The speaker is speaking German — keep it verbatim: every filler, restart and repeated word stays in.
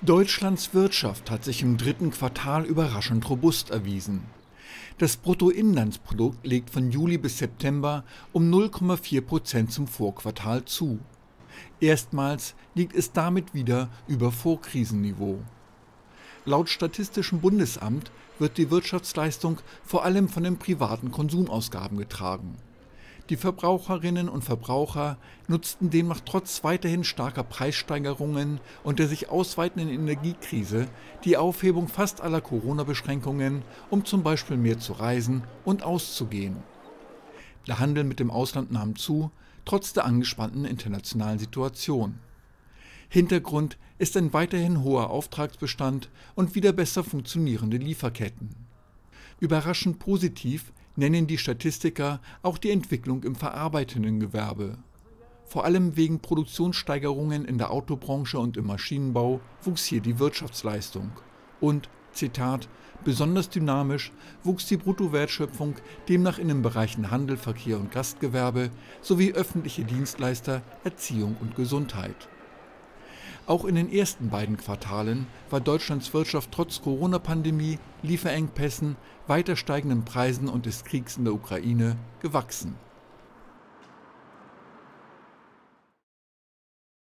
Deutschlands Wirtschaft hat sich im dritten Quartal überraschend robust erwiesen. Das Bruttoinlandsprodukt legt von Juli bis September um null Komma vier Prozent zum Vorquartal zu. Erstmals liegt es damit wieder über Vorkrisenniveau. Laut Statistischem Bundesamt wird die Wirtschaftsleistung vor allem von den privaten Konsumausgaben getragen. Die Verbraucherinnen und Verbraucher nutzten demnach trotz weiterhin starker Preissteigerungen und der sich ausweitenden Energiekrise die Aufhebung fast aller Corona-Beschränkungen, um zum Beispiel mehr zu reisen und auszugehen. Der Handel mit dem Ausland nahm zu, trotz der angespannten internationalen Situation. Hintergrund ist ein weiterhin hoher Auftragsbestand und wieder besser funktionierende Lieferketten. Überraschend positiv nennen die Statistiker auch die Entwicklung im verarbeitenden Gewerbe. Vor allem wegen Produktionssteigerungen in der Autobranche und im Maschinenbau wuchs hier die Wirtschaftsleistung. Und, Zitat, besonders dynamisch wuchs die Bruttowertschöpfung demnach in den Bereichen Handel, Verkehr und Gastgewerbe sowie öffentliche Dienstleister, Erziehung und Gesundheit. Auch in den ersten beiden Quartalen war Deutschlands Wirtschaft trotz Corona-Pandemie, Lieferengpässen, weiter steigenden Preisen und des Kriegs in der Ukraine gewachsen.